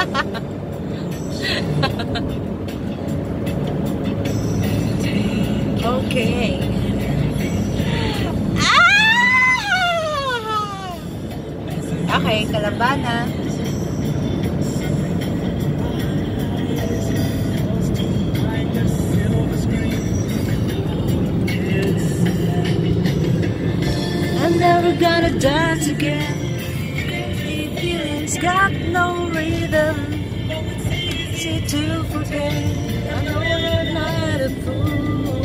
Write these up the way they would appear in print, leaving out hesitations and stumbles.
Okay. Okay, Kalabana. I'm never gonna dance again. Feelings got no rhythm. Easy to forget. I know you're not a fool.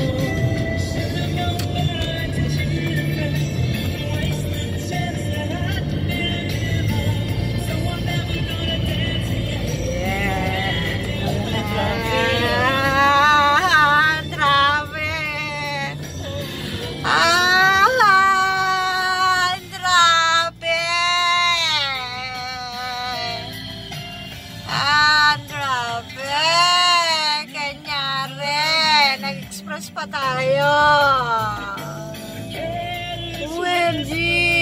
Grabe! Kanyari! Nag-express pa tayo! OMG!